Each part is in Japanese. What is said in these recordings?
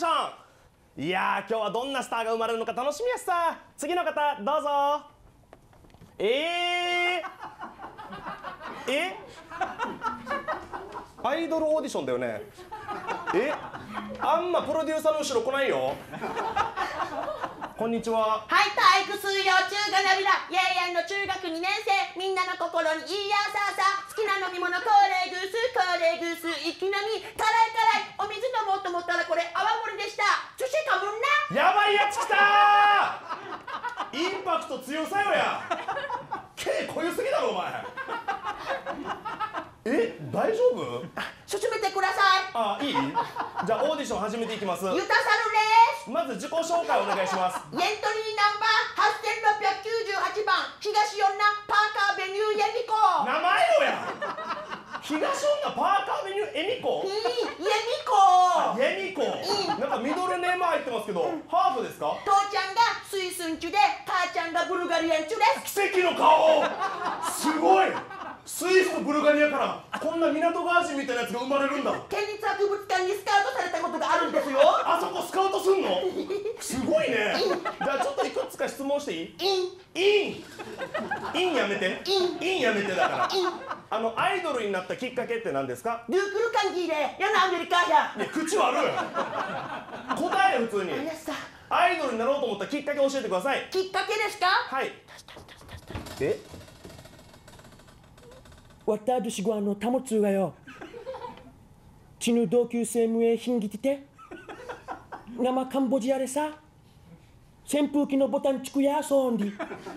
ション。いやー、今日はどんなスターが生まれるのか楽しみやしさ。次の方どうぞ。アイドルオーディションだよね。あんまプロデューサーの後ろ来ないよ。こんにちは。 はい、体育水曜中華ナビだ。イエイヤンの中学2年生、みんなの心にいいやささ。好きな飲み物コーレーグース、コーレーグース、一気飲み辛い辛い。お水飲もうと思ったらこれ泡盛でした。寿司かぶんな。 やばいやつ来たー。インパクト強さよや。毛濃ゆすぎだろお前。大丈夫？ 進めてください。 いい？じゃあオーディション始めていきます。 ゆたさるです。 まず自己紹介お願いします。 エントリーナンバー8698番、東女パーカーベニューヤミコ。 名前よや。東女パーカーベニューエミコ。 ヤミコ。 なんかミドルネーム入ってますけど、ハーフですか？ 父ちゃんがスイスンチュで、母ちゃんがブルガリアンチュです。 奇跡の顔。すごい。スイスとブルガリアからこんな港川人みたいなやつが生まれるんだ。 県立博物館にスカウトされたことがあるんですよ。 あそこスカウトすんの？すごいね。じゃあちょっといくつか質問していい？インやめて。インやめてだから。アイドルになったきっかけって何ですか？ ルークルカンギーでやなアメリカや。 いや口悪い。答え普通に。アイドルになろうと思ったきっかけ教えてください。 きっかけですか？ はい。 私が保つがよ。血の同級生無縁品ぎてて。生カンボジアでさ。扇風機のボタンチクやそんり。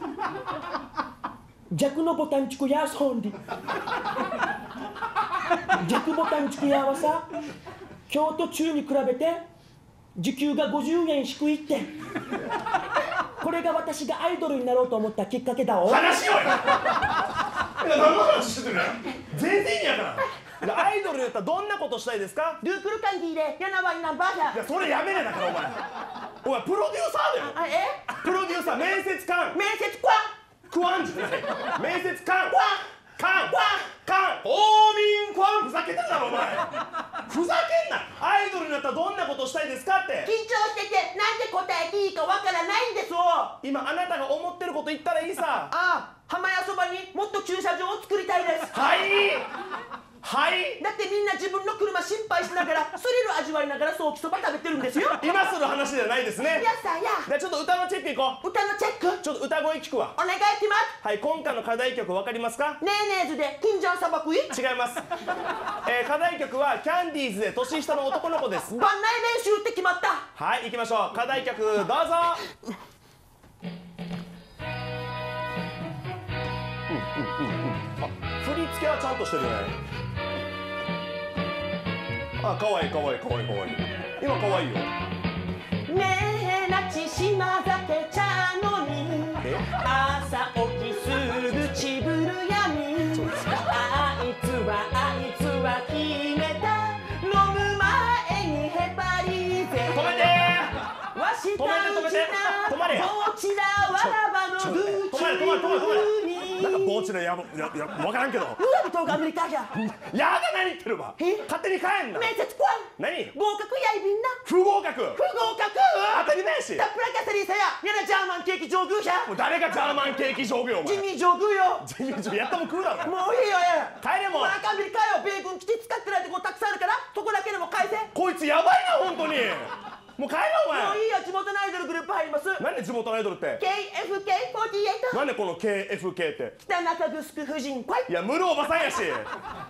弱のボタンチクやそんり。弱ボタンチクやはさ。京都中に比べて時給が50円低いって。これが私がアイドルになろうと思ったきっかけだお。 話よ何の話してるの？全然意味やから。アイドルになったらどんなことしたいですか？ ルークルカンギーでやなわいナンバーや。 いやそれやめれだからお前プロデューサーだよ。プロデューサー面接官。 面接官。 クワンじゃない。面接官。官公民官。ふざけてんだろお前。ふざけんな。アイドルになったらどんなことしたいですかって。 緊張しててなんで答えていいかわからないんですよ。 今あなたが思ってること言ったらいいさ。 浜屋そばにもっと駐車場を作りたいです。だってみんな自分の車心配しながらスリル味わいながらソーキそば食べてるんですよ。 今する話じゃないですね。 やさや。 じゃあちょっと歌のチェックいこう。 歌のチェック。 ちょっと歌声聞くわ。 お願いします。 はい、今回の課題曲わかりますか？ ねえねえずで金ジャン砂漠い？ 違います。課題曲はキャンディーズで年下の男の子です。 番内練習って決まった。 はい、行きましょう。課題曲どうぞ。振り付けはちゃんとしてるね。かわいいかわいいかわいいかわいい。今かわいいよ。 ねえなち島酒茶飲み。朝起きすぐちぶるやみ。あいつは決めた。飲む前にヘパリーゼ。 止めてー。 わしたうちな。 止まれや。 こちらわらばのぐちに。 なんかぼーちのわからんけど。 うわびとがアメリカじゃ。 やだ何言ってるわ。勝手に帰んな。 面接官。 何？ 合格やいびんな。 不合格。当たり前やし。 タプラキャサリーさや。やなジャーマンケーキ上宮や。 もう誰がジャーマンケーキ上宮お前。 ジミー上宮よ。 ジミー上宮やったもん食うだろ。 もういいよや。 帰れもう。 アメリカよ。米軍基地使ってないとこたくさんあるからそこだけでも返せ。 こいつやばいな本当に。もう帰ろうお前。 もういいよ。地元のアイドルグループ入ります。 なんで地元のアイドルって？ KFK48。 なんでこの KFK って？ 北中城婦人会。 いやムルおばさんやし。